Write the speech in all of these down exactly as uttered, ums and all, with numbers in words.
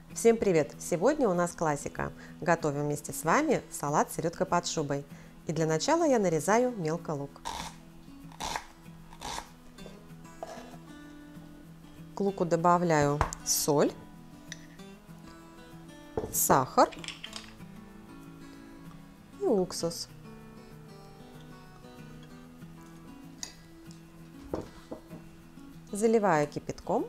Всем привет! Сегодня у нас классика. Готовим вместе с вами салат с селедкой под шубой. И для начала я нарезаю мелко лук. К луку добавляю соль, сахар и уксус. Заливаю кипятком.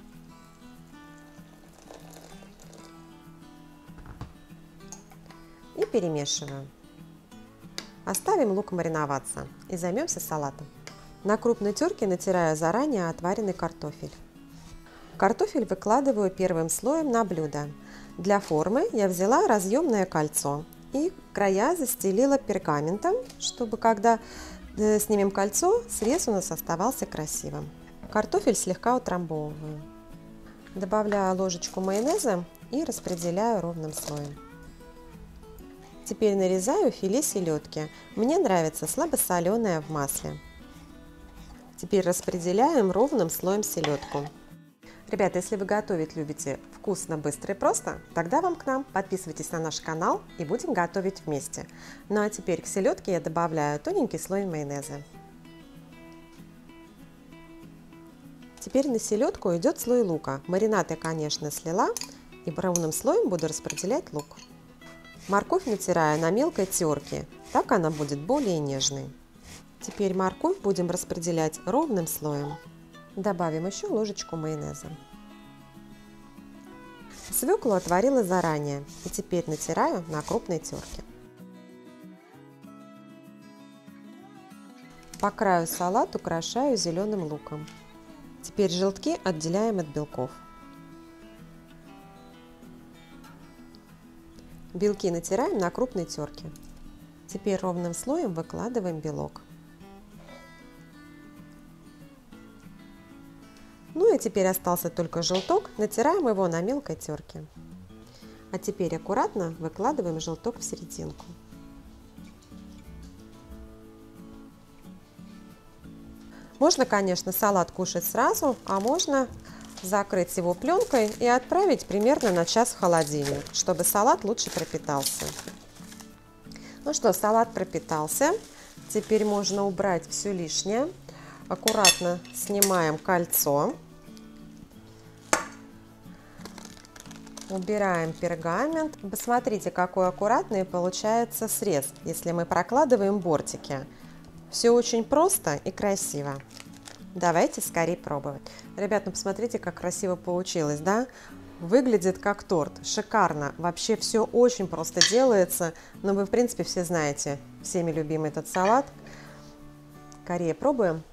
И перемешиваю. Оставим лук мариноваться и займемся салатом. На крупной терке натираю заранее отваренный картофель. Картофель выкладываю первым слоем на блюдо. Для формы я взяла разъемное кольцо и края застелила пергаментом, чтобы когда снимем кольцо, срез у нас оставался красивым. Картофель слегка утрамбовываю. Добавляю ложечку майонеза и распределяю ровным слоем. Теперь нарезаю филе селедки. Мне нравится слабосоленое в масле. Теперь распределяем ровным слоем селедку. Ребята, если вы готовить любите вкусно, быстро и просто, тогда вам к нам. Подписывайтесь на наш канал и будем готовить вместе. Ну а теперь к селедке я добавляю тоненький слой майонеза. Теперь на селедку идет слой лука. Маринад я, конечно, слила, и ровным слоем буду распределять лук. Морковь натираю на мелкой терке, так она будет более нежной. Теперь морковь будем распределять ровным слоем. Добавим еще ложечку майонеза. Свеклу отварила заранее и теперь натираю на крупной терке. По краю салат украшаю зеленым луком. Теперь желтки отделяем от белков. Белки натираем на крупной терке. Теперь ровным слоем выкладываем белок. Ну и теперь остался только желток, натираем его на мелкой терке. А теперь аккуратно выкладываем желток в серединку. Можно, конечно, салат кушать сразу, а можно закрыть его пленкой и отправить примерно на час в холодильник, чтобы салат лучше пропитался. Ну что, салат пропитался. Теперь можно убрать все лишнее. Аккуратно снимаем кольцо. Убираем пергамент. Посмотрите, какой аккуратный получается срез, если мы прокладываем бортики. Все очень просто и красиво. Давайте скорее пробовать. Ребят, ну посмотрите, как красиво получилось, да? Выглядит как торт. Шикарно. Вообще все очень просто делается. Но вы, в принципе, все знаете, всеми любимый этот салат. Скорее пробуем.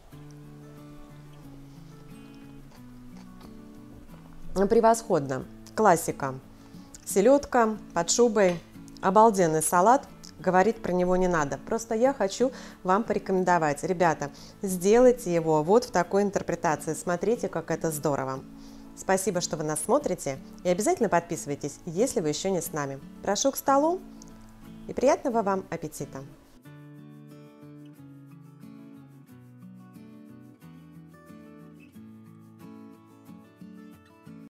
Превосходно. Классика. Селедка под шубой. Обалденный салат. Говорить про него не надо. Просто я хочу вам порекомендовать. Ребята, сделайте его вот в такой интерпретации. Смотрите, как это здорово. Спасибо, что вы нас смотрите. И обязательно подписывайтесь, если вы еще не с нами. Прошу к столу и приятного вам аппетита!